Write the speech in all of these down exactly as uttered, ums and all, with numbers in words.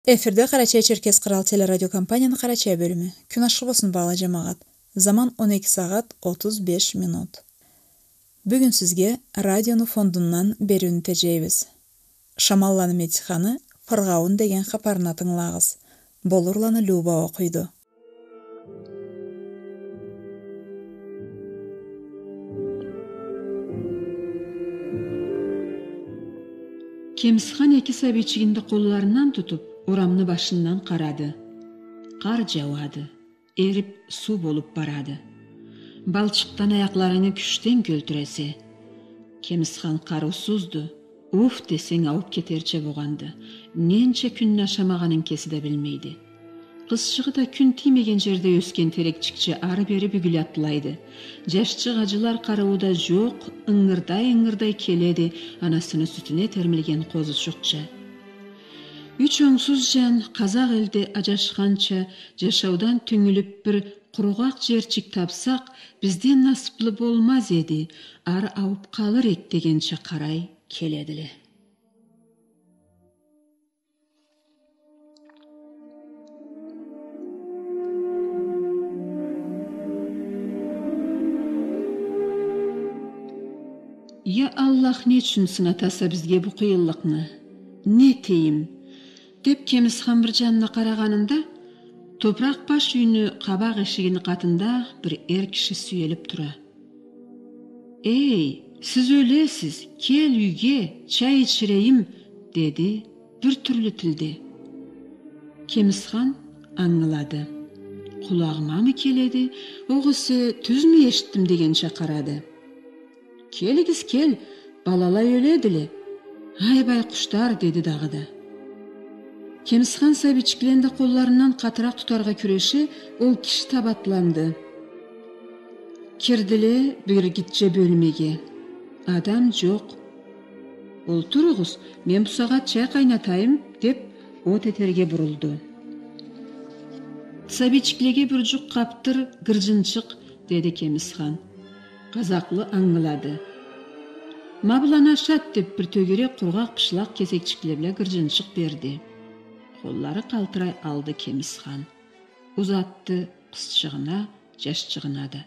Эфирде Карачай Черкес Кырал телерадио компанияның Карачай бөлімі. Күн ашық болсын бала жамағат. Заман он эки сағат отуз беш минут. Бүгін сізге радионы фондунан берүүнү тежейбиз. Шамалланы метиханы Фыргауын деген хапарына тыңлагыз. Болурланы Люба окуйду. Кемсхан эки сабичигинди колларынан тутуп, урамны башынан карады. Кар жауады, эрип суу болуп барады. Балчыктан аякларыны күчтен көлтүресе. Кемсхан карусузду, уф десең ауып кетерче буганды. Ненче күн ашамаганын кеси да билмейди. Кызчыгы күн тиймеген жерде өскен терекчикче ары бери бүгүлө атлайды. Жашчы ажылар карууда жок, ыңгырдай-ыңгырдай келеди анасынын сүтүнө термилген козучукча. Үч оңсуз жан казак элде ажашканча жашаудан түңүлүп бир кургак жерчик тапсак, бизден насыплы болмаз эди, ары ауып калыр эк дегенче карай келедиле. Я Аллах не үчүн сынатаса бизге бу кыйынлыкны? Не тейим? Деп Кемисхан бир жанына караганында, топурак баш үйүнү кабак эшигинин катында бир эр киши сүйөлүп тура. Эй, сиз өлесиз, кел үйгө, чай ичирейим, деди бир түрлүү тилде. Кемисхан аңылады. Кулагымамы келеди, огусы түзмү эшиттим дегенче карады. Келигиз кел, балалай өледиле. Айбай куштар, деди дагы да. Кемисхан сабичкиленде колларынан катыраак тутарга күрөшү, ол киши табатланды. Кирдиле бир гитче бөлмеге. Адам жок. Олтуруңуз, мен бусага чай кайнатайым, деп от этерге бурулду. Сабичкилеге бир жук каптыр, гыржынчык, деди Кемисхан. Казаклы аңгылады. Мабылана шат деп бир төгөрө кургак пышлак кесекчиклебле гыржынчык берди. Коллары калтырай алды Кемисхан. Узатты кызчыгына, жашчыгына да.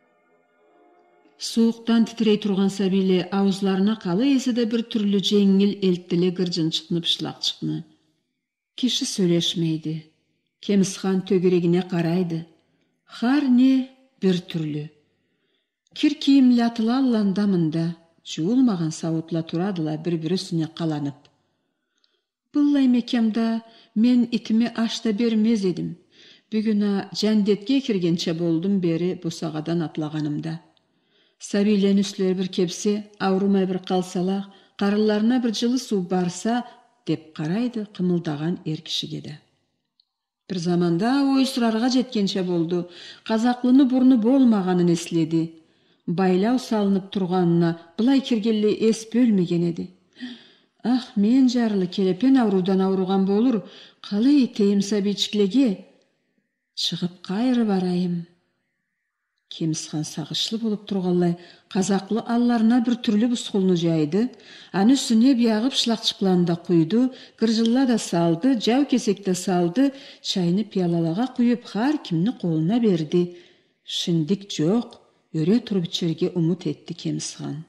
Сууктан титирей турган сабиле аузларына калы эсиде бир түрлүү жеңил элттеле гыржынчыкны пышлакчыкны. Киши сөйлөшмейди. Кемисхан төгөрөгүнө карайды. Хар не бир түрлүү. Кир кийимли атыла алландамында, жуулмаган сабытла турадыла бири-бирисине каланып. Буллай мекемда мен итиме ашта бермез едим. Бүгүн жандетке киргенче болдум бери бусагадан атлаганымда. Сабилен үслөр бир кепсе, аурумай бир калсалак, карыларына бир жылы суу барса, деп карайды кымылдаган эр кишиге да. Бир заманда ой сурарга жеткенче болду. Казаклыны бурну болмаганын эследи. Байлау салынып турганына былай киргеле эс бөлмеген эди. Ах, мен жарлы келепен аурудан ауруган болур, калай этейим сабичкилеге? Чыгып кайры барайым. Кемисхан сагышлы болуп турганлай, казаклы алларына бир түрлүү бускулну жайды, аны үстүнө биягы пышлакчыкланды куйду, гыржылла да салды, жау кесек да салды, чайны пиялалага куюп хар кимни колуна берди. Шиндик жок. Өрө туруп ичерге умут этти Кемисхан.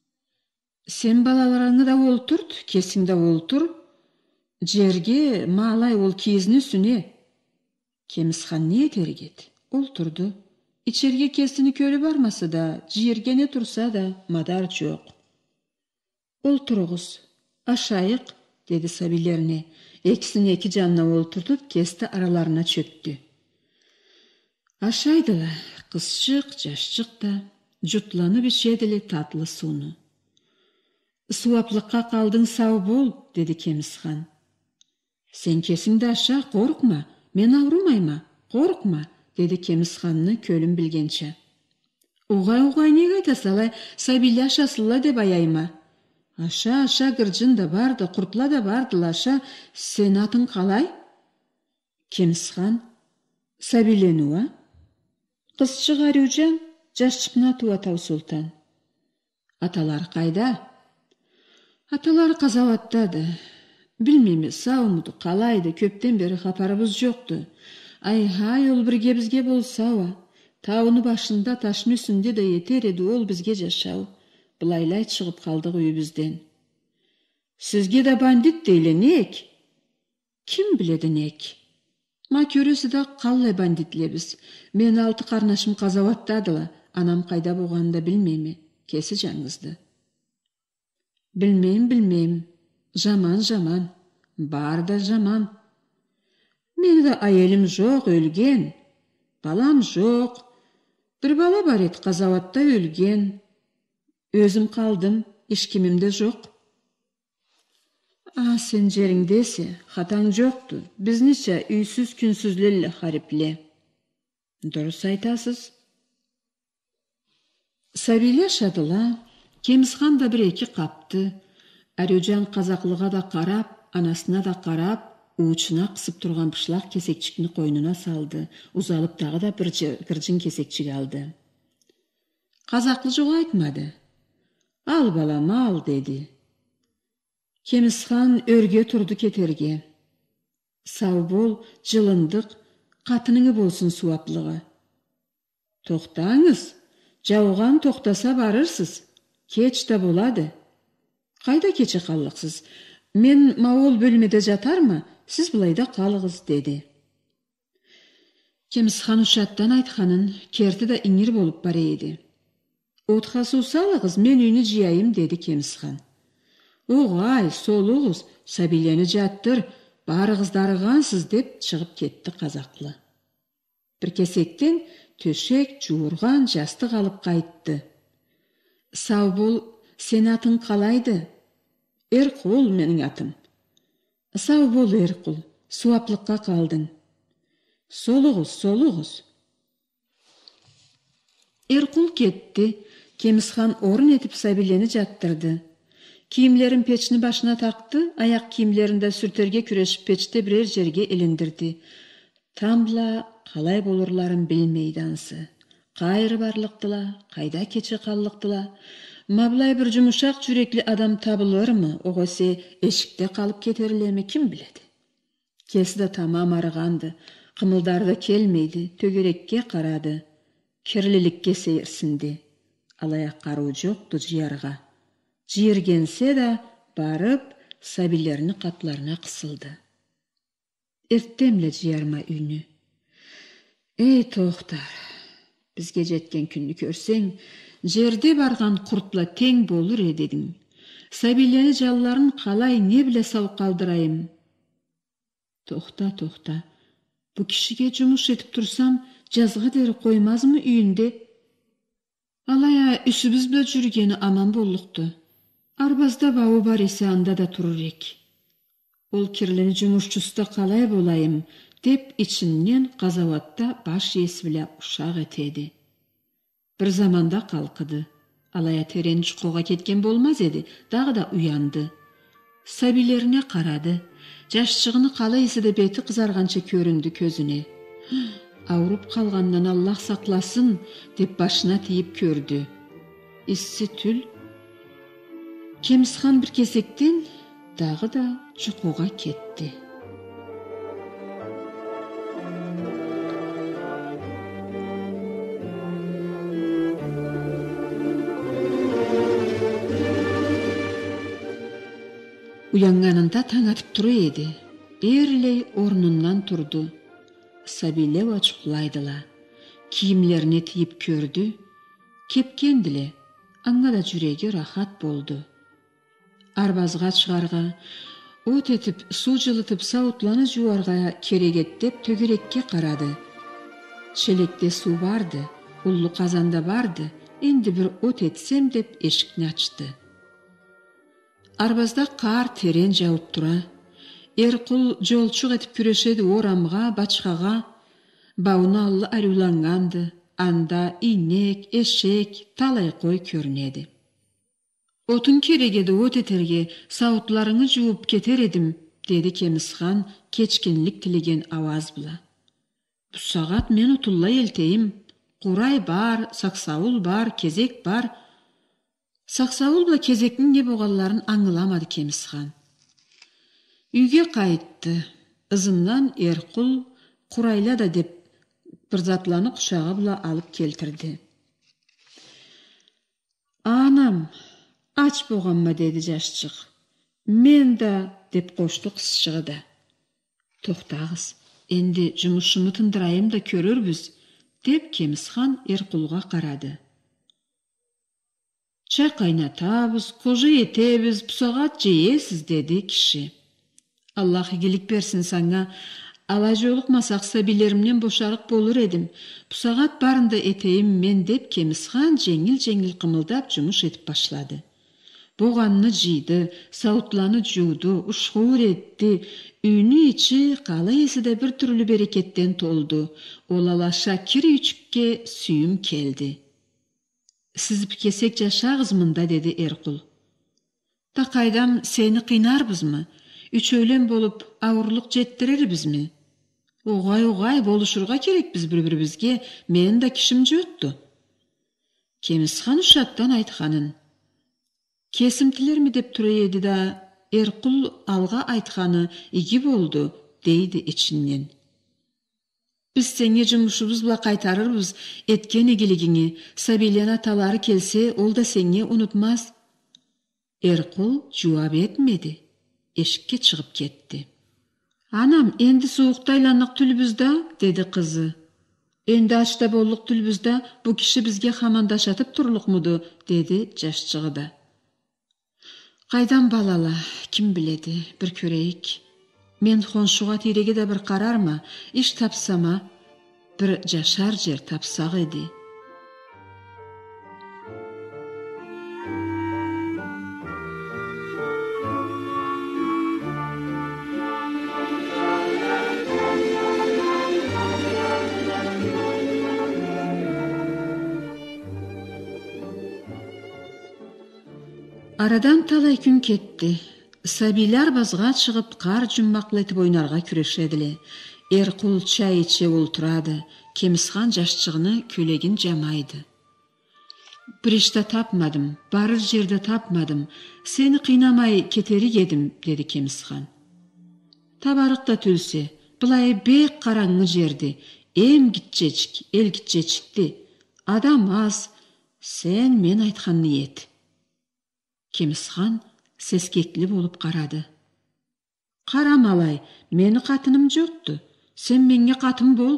Сен балаларыңы да олтурт, кесиң да олтур. Жерге маалай ол кийизин үстүнө. Кемисхан не тергет? Олтурду. Ичерге кесини көрү бармаса да, жергене турса да, мадар жок. Олтуруңуз, ашайык, деди сабилерине. Экисин эки жанына олтуртуп, кести араларына чөктү. Ашайдыла, кызчык, жашчык да, жутланып ичедиле татлы сууну. Сууаплыкка калдың сау бол, деди Кемисхан. Сен кесиңди аша, коркма, мен аурумайма, коркма, деди Кемисханны көлүм билгенче. Угай-угай неге айтасалай, сабиле ашасыла деп аяйма. Аша, аша, гыржын да барды, куртла да бардыла, аша, сен атың калай? Кемисхан, сабиленуа? Кызчык Аружан, жашчыкна Туатау Султан. Аталар кайда? Аталар казалаттады. Билмейми, саумуду, калайды, көптен бери капарыбыз жокту. Ай-хай, ол бирге бизге болсабы. Тауыны башында, таштын үстүндө да етер эди ол бизге жашау. Былайлай чыгып калдык үйүбүздөн. Сизге да бандит дейленек? Ким биледі нек? Ма көрөсү да каллай бандитлебиз. Мен алты карнашым казабаттадыла, анам кайда болгонун билмейми, кеси жаңызды. Билмейм, билмейм. Жаман, жаман. Бар да жаман. Мени да айелим жок, өлген. Балам жок. Бир бала бар эт, казабатта өлген. Өзүм калдым, эчкимим да жок. А, сен жериңдеси, хатаң жокту. Бизниче үйсүз күнсүз эле харипле. Дурус айтасыз. Сабилешадыла, Кемисхан да бир эки капты. Арюжан казаклыга да карап, анасына да карап, уучуна кысып турган бышлак кесекчикни койнуна салды. Узалып дагы да бир кыржың кесекчик алды. Казаклы жок айтмады. Ал балам, ал, деди. Кемисхан өргө турду кетерге. Сау бол, жылындык, катыныңы болсун суаплыгы. Токтаңыз, жауган токтаса барырсыз, кеч да болады. Кайда кече каллыксыз? Мен маол бөлмөдө жатармы? Сиз булайда калыгыз, деди. Кемисхан ушаттан айтканын керти да иңир болуп бар эди. Отка суу салыгыз, мен үйүнү жыйайым, деди Кемисхан. Огай, солугуз, Сабилени жаттыр, барыгыз дарыгансыз, деп чыгып кетти казаклы. Бир кесектен төшек, жуурган, жастык алып кайтты. Сау бол, сен атың калайды? Эркул менин атым. Сау бол, Эркул, суаплыкка калдың. Солугуз, солугуз. Эркул кетти. Кемисхан орун этип Сабилени жаттырды. Кийимлерин печтин башына такты, аяк кийимлеринде сүртерге күрөшүп печте бирер жерге илиндирди. Тамбла калай болурларын билмейди ансы. Кайры барлыктыла, кайда кече каллыктыла. Маблай бир жумушак жүрекли адам табылырмы, огосе эшикте калып кетерилеми, ким билет. Кеси да тамам арыганды, кымылдары да келмейди, төгөрекке карады. Кирлиликке сейирсинди. Алаяк каруу жокту жыярга. Жиергенсе да барып Сабилерини капларына кысылды. Эртемле жыярма үйнү. Эй, токтар, бизге жеткен күннү көрсең, жерде барган куртла тең болур эдиң. Сабилени жалларын калай не биле сау калдырайым. Токта, токта. Бу кишиге жумуш этип турсам, жазга дери коймазмы үйүндө? Алая үсүбүз биле жүргени аман болукту. Арбазда бабы бар эсе анда да турурек. Ол кирлени жумушчусуда калай болайым, деп ичинен казабатта баш ээси биле ушак этеди. Бир заманда калкыды. Алая терен чукуга кеткен болмаз эди, дагы да уянды. Сабилерине карады. Жашчыгыны калай эсе де бети кызарганча көрүндү көзүнө. Ауруп калгандан Аллах сакласын, деп башына тийип көрдү. Исси түл. Кемисхан бир кесектен дагы да чукуга кетти. Уянганында таң атып туру эди. Эрлей орнунан турду. Сабиле очуклайдыла. Кийимлерине тийип көрдү. Кепкендиле. Аңга да жүрөгү рахат болду. Арбазга чыгарга, от этип, суу жылытып, сауытланы жуарга керегет деп төгөрекке карады. Челекте суу барды, уллу казанда барды. Энди бир от этсем деп эшикни ачты. Арбазда кар терен жауып тура. Эркул жолчук этип күрөшөдү орамга, бачкага. Бауна аллы арюланганды. Анда инек, эшек, талай кой көрүнөдү. Отун керегеди от этерге, сауытларыңы жууп кетер эдим, деди Кемисхан кечкинлик тилеген аваз була. Бу сагат мен утуллай элтейим. Курай бар, саксаул бар, кезек бар. Саксаул була кезектин не болганларын аңыламады Кемисхан. Үйге қайтты. Ызынан Эркул Курайла да деп бір затланы құшағы бұла алып келтірді. Анам, ач болғанма, деді жашчық. Мен да, деп қошты қысшығы да. Тоқтағыз, енді жұмысшымы тындырайым да көрербіз, деп Кемісхан Эркулға қарады. Чай қайнатабыз, қожы етебіз, бұсағат жейесіз, деді кіші. Аллах игілік берсін саңа, ала жолықмасақ сәбилерімнен бошарық болыр едім. Бұсағат барында етейім мен, деп Кемісхан жеңіл-жеңіл қымылдап жұмыс етіп башлады. Боғанны жиды, сауытланы жуды, ұшқуыр етті. Үйні içi қалы есі де бір түрлі берекеттен толды. Олалаша кері үчікке сүйім келді. Сіз кесек жашағыз мында, деді Эркул. Та қайдам сені қинарбыз мы? Үч өлем болып ауырлық жеттірербіз ми? Оғай-оғай болушырға керек біз бір-бірімізге, мен да кішім жөтті. Кемісхан ұшаттан айтқанын. Кесімтілер ме деп тұры еді да, Эркул алға айтқаны игі болды, дейді ішінен. Біз сенге жұмышыбыз бұла қайтарырбыз, еткен егілігіңе, сәбилен аталары келсе, ол да сенге ұнытмаз. Эркул жуап етмеді, ешікке шығып кетті. Анам, енді суықтайланық түлбізді, деді қызы. Енді ашта болық түлбізді, бұ кіші бізге хамандашатып тұрлық мұды, деді жашчығы да. Қайдан балала, кім біледі, бір көрейік. Мен қоншуға тереге де бір қарар ма, іш тапсама, бір жашар жер тапсақ еді. Арадан талай күн кетті. Сәбилер базға шығып, қар жұмбақлетіп ойнарға күрешеділі. Эркул чай içe олтырады. Кемісхан жашчығыны көлегін жамайды. Бір ішті тапмадым, барыр жерді тапмадым. Сені қинамай кетерік едім, деді Кемісхан. Табарықта түлсе, бұлай бек қараңғы жерді. Ем гитчечік, ел гитчечікті. Адам аз, сен мен айтқанны ет. Кемісхан сескеклі болып қарады. Қарам алай, мені қатыным жоқты. Сен менге қатым бол.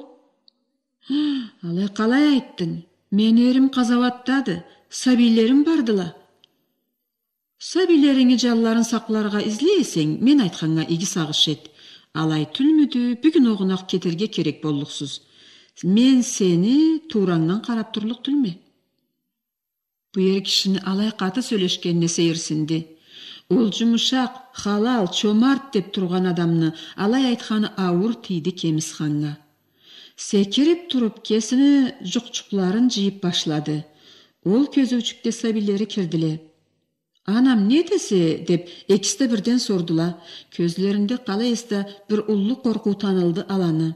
Алай қалай айттың? Мен ерім қазаваттады, сәбилерім бардыла. Сәбилеріңі жалларын сақларға ізлейсең, мен айтқанға игі сағыш ет. Алай түлмүді, бүгін оғынақ кетерге керек боллықсыз. Мен сені тураңнан қарап тұрлық түлме. Бұйер кішіні алай қаты сөйлешкеніне сейірсінді. Ол жұмышақ, халал, чомарт деп тұрған адамны алай айтқаны ауыр тиді Кемісханға. Секеріп тұрып кесіні жұқчуқларын жиып башлады. Ол көзі үчікте сәбилері керділе. Анам не десе деп екісті бірден сордыла. Көзлерінде қала есті бір ұллы қорқу танылды аланы.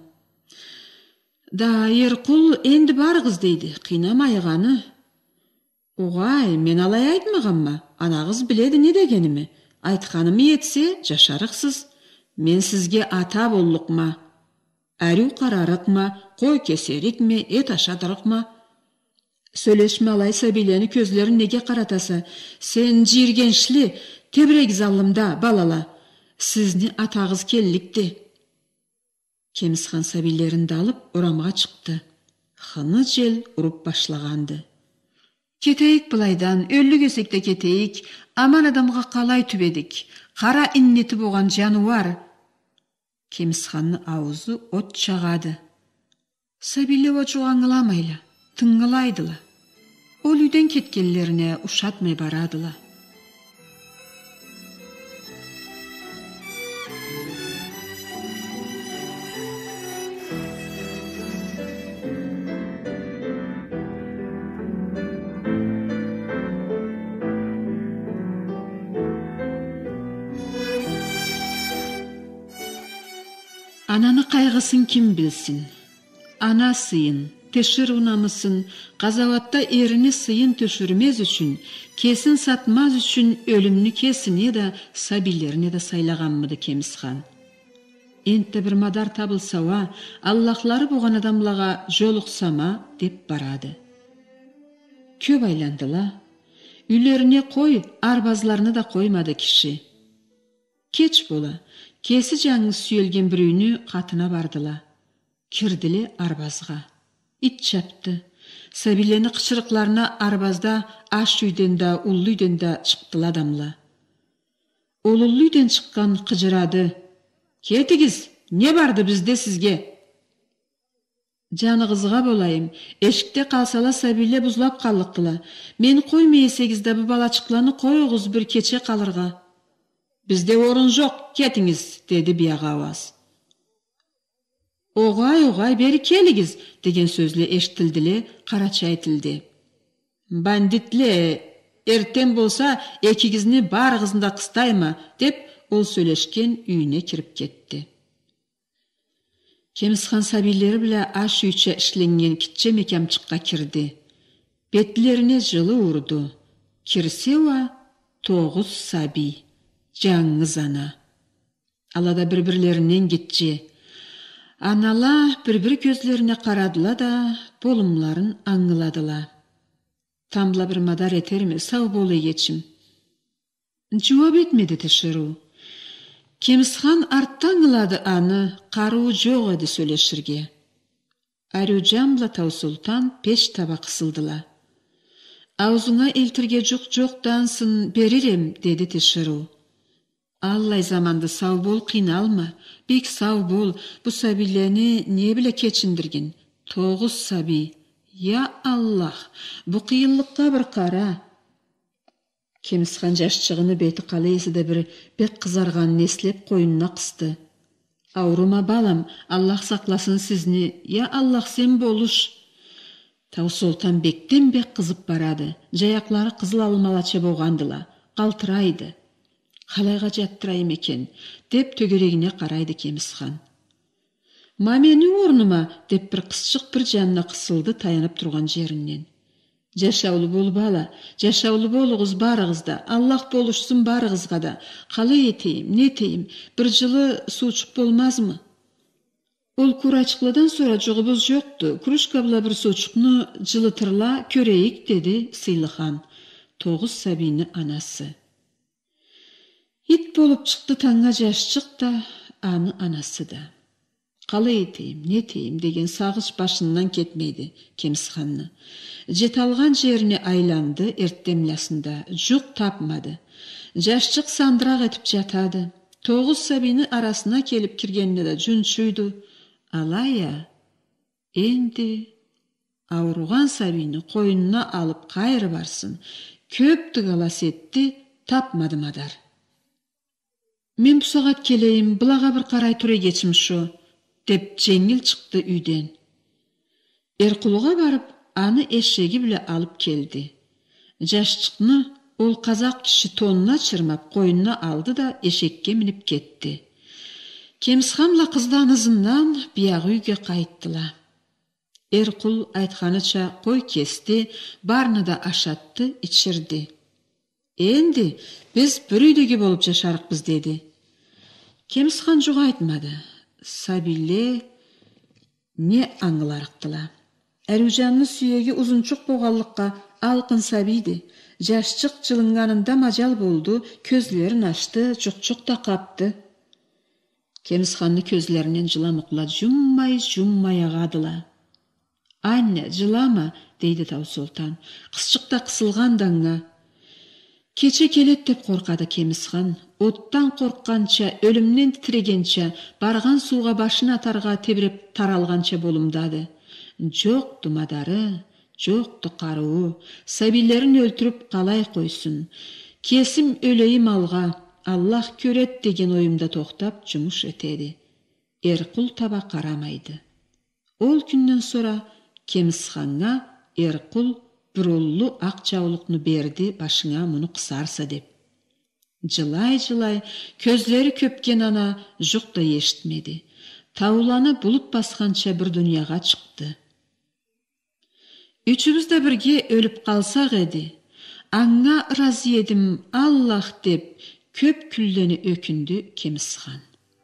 Да, Эркул енді барғыз дейді, қинамайғаны. Оғай, мен алай айтмаған ма? Анағыз біледі не дегенімі? Айтқанымы етсе, жашарықсыз. Мен сізге ата боллық ма? Әру қарарық ма? Қой кесерік ме? Ет ашадырық ма? Сөйлешме алай сәбилені көзлерін неге қаратаса? Сен жиргеншілі, тебірек залымда, балала. Сізні атағыз келлікті. Кемісхан сәбилерінді алып, орамға шықты. Хыны жел ұрып башлағанды. Кетейік бұлайдан, өлі кесекте кетейік, аман адамға қалай түбедік, қара иннеті болған жануар. Кемісханны аузы от чағады. Сәбилі очу аңыламайлы, тыңғылайдылы. Ол үйден кеткелеріне ұшатмай барадылы. Ананы қайғысын кім білсін? Ана сыйын, тешир унамысын, казаватта эрини сыйын төшүрмез үчүн, кесин сатмаз үчүн өлүмнү кесине да, сабилерине да сайлаганмыды Кемисхан. Энте бир мадар табылсаба, Аллахлары болгон адамлага жолуксама деп барады. Көп айландыла. Үйлеріне қой, арбазларыны да қоймады киши. Кеч бола, кесі жаңы сүйелген бір үйіні қатына бардыла. Кирділе арбазға. Ит чапты. Сабилені қышырықларына арбазда аш үйден да, уллы үйден да чыктыла адамла. Ол уллы үйден чыққан қыжырады. Кетігіз, не барды бізде сізге? Жанығызға болайым, эшікте қалсала сабиле бұзлап қалықтыла. Мен қой мейесегізді бұл балачықланы қой оғыз бір кече қалырға. Бізде орын жоқ, кетіңіз, деді бияға аваз. Оғай, оғай, бері келігіз, деген сөзле ештілділе, қарача айтылды. Бандитле, ертен болса, екігізіне барығызында қыстайма, деп ол сөйлешкен үйіне кіріп кетті. Кемисхан сабилері біле аш үйче ішленген китче мекемчыққа кірді. Бетлеріне жылы ұрды. Кірсеуа тоғыз саби, жаңыз ана. Алада бір-бірлерінен кетче. Анала бір-бір көзлеріне қарадыла да, болымларын аңыладыла. Тамла бір мадар етерме, сау болы ечім. Жуап етмеді тешіру. Кемисхан арттан ылады аны, қаруы жоқ еді сөйлешірге. Арюджамла Таусултан пеш таба қысылдыла. Аузыңа елтірге жоқ-жоқтансын беререм, деді тешіру. Аллай заманды сау бол, қиналма, бек сау бол, бұ сабилені не біле кечіндірген. Тоғыз саби. Я Аллах, бұ қиыллыққа бір қара. Кемисхан жашчығыны беті қалайсы да бір бек қызарған неслеп қойынына қысты. Аурума балам, Аллах сақласын сізні, я Аллах сен болуш. Таусултан бектен бек қызып барады, жаяқлары қызыл алмалача болғандыла, қалтырайды. Қалайға жаттырайым екен, деп төгерегіне қарайды Кемисхан. Мамені орныма, деп бір қысшық бір жанына қысылды таянып тұрған жерінен. Жашаулы бол бала, жашаулы болуғыз барығызда, Аллах болушсын барығызға да. Қалай етейім, не етейім, бір жылы суучық болмазмы? Ол курачықлыдан сора жоғыбыз жоқты, күрішкабла бір суучықны жылытырла көрейік, деді Сыйлыхан, тоғыз сабины анасы. Ит болып шықты таңға жашчық та, аны анасы да. Қалай етейім, не етейім деген сағыш башынан кетмейді Кемисханны. Жеталған жеріне айланды эрттемлясында, жұқ тапмады. Жашчық сандырақ етіп жатады. Тоғыз сабины арасына келіп кіргеніне де жүншүйді. Алая, енді ауруған сабины қойынына алып қайры барсын. Көпті қалас етті, тапмады мадар. Мен бұсағат келейім, бұлаға бір қарай тұре geçім шу, деп жеңіл шықты үйден. Ерқұлыға барып, аны эшеги біле алып келді. Жашчықны ол қазақ кіші тонына чырмап қойынына алды да эшекке мініп кетті. Кемисханла қыздан ызынан бияғы үйге қайттыла. Ерқұл айтқаныча қой кесті, барны да ашатты, ичірді. Енді біз бір үйдегі болып жашарықпыз деді. Кемисхан жоқ айтмады. Сабиле не аңыларықтыла. Әружанны сүйеге ұзынчық боғалыққа алқын сабиді. Жашчық жылынғанында мажал болды, көзлерін ашты, жұқ-жұқ та қапты. Кемисханны көзлерінен жыламықла жұммай-жұммай ағадыла. Анне, жылама, дейді Таусултан. Қысчықта қысылғандаңа. Кече келет деп қорқады Кемисхан. Оттан қорққанша, өлімнен тірегенше, барған суға башын атарға тебіреп таралғанша болымдады. Жоқты мадары, жоқты қаруы, сабилерін өлтіріп қалай қойсын. Кесім өлейім алға, Аллах көрет деген ойымда тоқтап жұмыш етеді. Ерқұл таба қарамайды. Ол күннен сора Кемисханға Ерқұл бір оллы ақ жаулықны берді башыңа мұны қысарса деп. Жылай-жылай, көзлері көпкен ана жұқта ештімеді. Тауланы бұлып басқанша бір дүнияға шықты. Üçübüz de birge ölüp kalsak edi. Аңа разы едім, Аллах деп, köp külleni ökündü Kemizхан.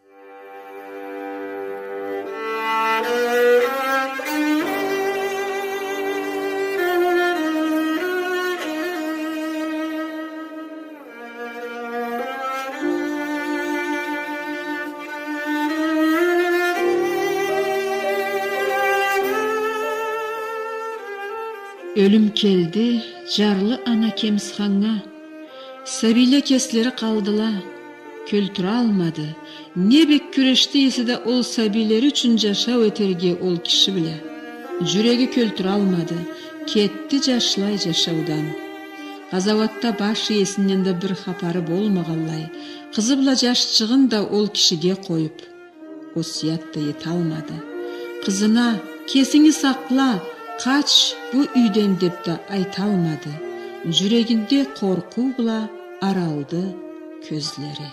Ölüm keldi, jarlı ana Kemizhan'a. Sabile kesleri kaldıla, kültüre almadı. Ne bek küreşti esi de ol sabileri üçün jaşaw eterge ol kişi bile. Jüregi kültüre almadı, ketti jaşlay jaşawdan. Gazavatta baş iyesinden de bir haparı bolmagallay. Kızı bula jaşçığın da ol kişige koyup, osiyat da yet almadı. Kızına, kesini sakla, kaç bu üyden dep de aytalmadı. Жүрегінде korku bula araldı közleri.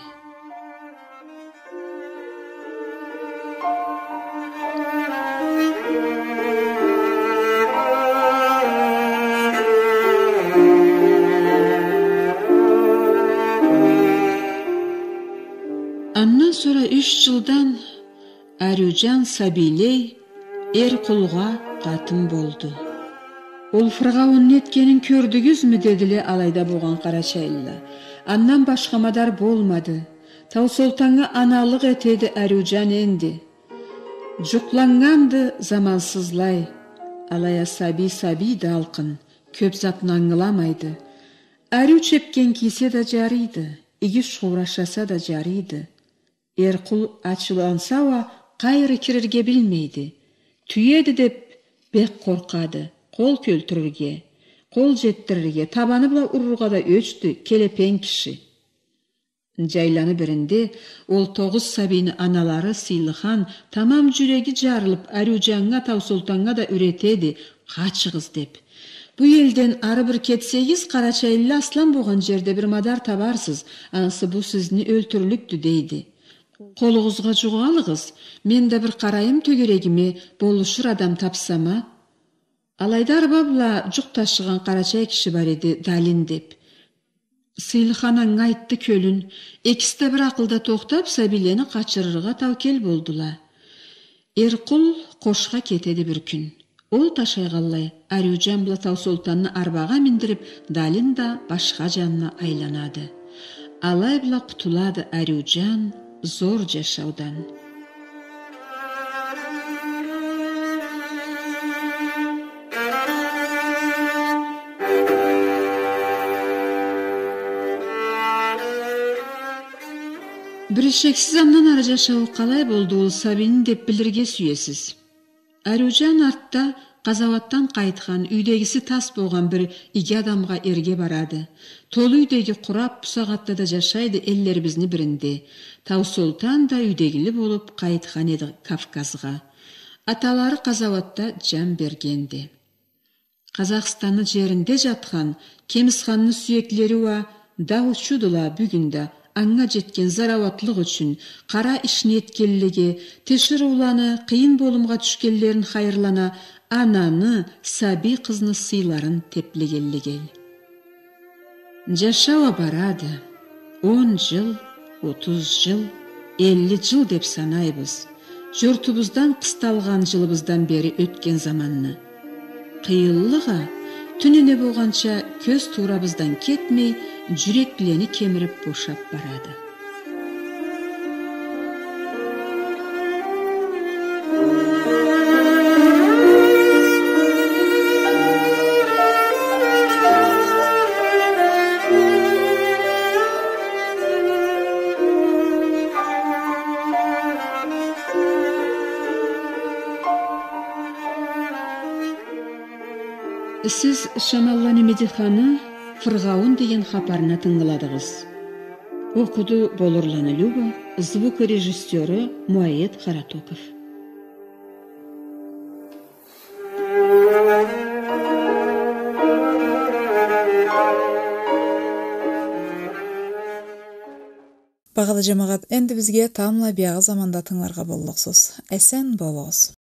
Andan sonra üç yıldan Arjujan Sabiley Erkulga katın boldu. Ol Fırgavun netkenin kördügüz mü dedili alayda boğan Karaçaylılar. Andan başka madar bolmadı. Tau Sultan'a analık etedi Arjujan endi. Cuklangandı zamansızlay. Alaya sabi sabi dalkın. Köp zatın anılamaydı. Arju çepken kise da jarıydı. İgi şuğraşasa da jarıydı. Erkul açılansa va gayrı kirerge bilmeydi. Tüyedi dep bek korkadı. Kol költürürge, kol jettirirge, tabanı bula urruğa da öçtü, kelepen kişi. Jaylanı birinde, ol toğuz sabini anaları Sıylıhan tamam jüregi jarılıp Arjujan'a Tau Sultan'a da üretedi, kaçığız dep. Bu elden arı bir ketsegiz Karaçaylı aslan boğan jerde bir madar tabarsız, ansı bu sizni öltürlüktü deydi. Koluğuzga juğalığız, men de bir karayım tögeregimi boluşur adam tapsama. Alaydar babla juk taşıgan Karaçay kişi var edi Dalin dep. Sıylıhan aytты kölün, ekisi de bir akılda toktap Sabileni kaçırırga tavkel boldula. Erkul koşga ketedi bir gün. Ol taşaygallay Arjujan bula Tau Sultan'ı arbaga mindirip Dalin da başka canına aylanadı. Alay bula kutuladı Arjujan zor jaşawdan. Bir işeksiz andan ara jaşaw kalay boldu ol Sabini dep bilirge süyesiz. Arjujan artta Gazawattan kaytkan, üydegisi tas boğan bir iki adamga erge barады. Tolu üydegi kurap pusagatta da jaşaydı ellerimizni birinde. Tau Sultan da üydegili bolup kaytkan edi Kafkazga. Atalары Gazawatта can bergendi. Kazakstan'ın жерinde jatkan Kemizhan'ın süyekleri va dağ uçudula бүгінде аңға жеткен зараватлық үшін, қара ішіне еткеліге, тешір уланы, қиын болымға түшкеллерін хайырлана, ананы, саби қызны сыйларын теплегелігел. Жашауа барады. он жыл, отуз жыл, elli жыл деп санайбыз. Жұртыбыздан қысталған жылыбыздан бері өткен заманны. Қиыллыға, түніне болғанша көз турабыздан кетмей, жүреклене кеміріп бошап барады. Siz Şamallan Medihаны Fırgavun деген хапарына тыңгыладыгыз. Окуду Болурланы Люба, звукорежиссеры Муаед Харатоков. Багалы жамагат, энди бизге тамла бияга заманда тыңларга болдуксуз. Эсен болуңуз.